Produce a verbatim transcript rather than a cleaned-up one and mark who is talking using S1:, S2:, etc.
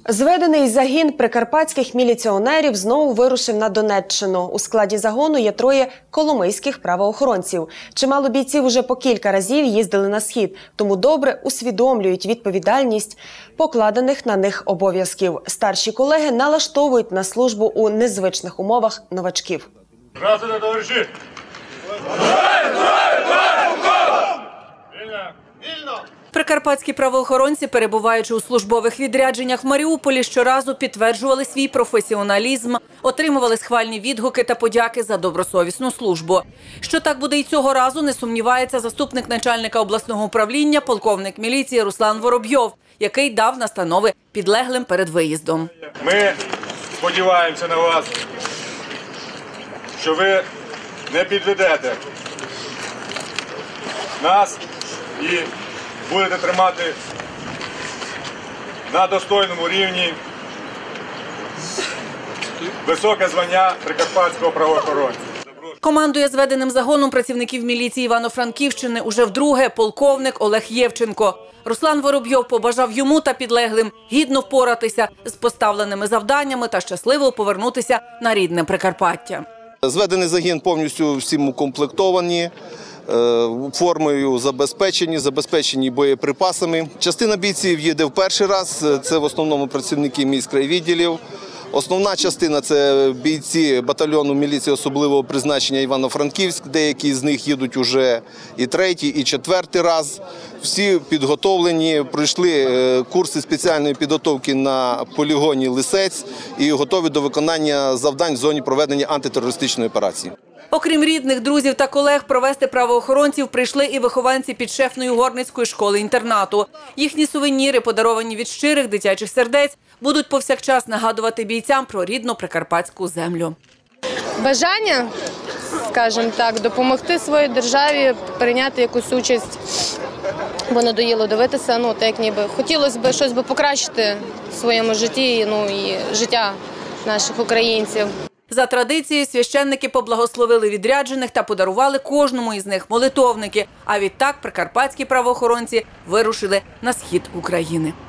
S1: Зведений загін прикарпатських міліціонерів знову вирушив на Донеччину. У складі загону є троє коломийських правоохоронців. Чимало бійців уже по кілька разів їздили на схід, тому добре усвідомлюють відповідальність покладених на них обов'язків. Старші колеги налаштовують на службу у незвичних умовах новачків.
S2: Здравствуйте, товариші!
S3: Прикарпатські правоохоронці, перебуваючи у службових відрядженнях в Маріуполі, щоразу підтверджували свій професіоналізм, отримували схвальні відгуки та подяки за добросовісну службу. Що так буде і цього разу, не сумнівається заступник начальника обласного управління, полковник міліції Руслан Воробйов, який дав настанови підлеглим перед виїздом.
S2: Ми сподіваємося на вас, що ви не підведете нас і будете тримати на достойному рівні високе звання прикарпатського правоохоронця.
S3: Командує зведеним загоном працівників міліції Івано-Франківщини уже вдруге полковник Олег Євченко. Руслан Воробйов побажав йому та підлеглим гідно впоратися з поставленими завданнями та щасливо повернутися на рідне Прикарпаття.
S4: Зведений загін повністю всім укомплектовані, формою забезпечені, забезпечені боєприпасами. Частина бійців їде в перший раз, це в основному працівники міськрайвідділів. Основна частина – це бійці батальйону міліції особливого призначення Івано-Франківськ. Деякі з них їдуть уже і третій, і четвертий раз. Всі підготовлені, пройшли курси спеціальної підготовки на полігоні «Лисець» і готові до виконання завдань в зоні проведення антитерористичної операції.
S3: Окрім рідних, друзів та колег, провести правоохоронців прийшли і вихованці підшефної Горницької школи-інтернату. Їхні сувеніри, подаровані від щирих дитячих сердець, будуть повсякчас нагадувати бійцям про рідну прикарпатську землю.
S5: Бажання, скажімо так, допомогти своїй державі, прийняти якусь участь, бо надоїло дивитися, ну, так як ніби хотілося б щось покращити в своєму житті, ну, і життя наших українців.
S3: За традицією, священники поблагословили відряджених та подарували кожному із них молитовники. А відтак прикарпатські правоохоронці вирушили на схід України.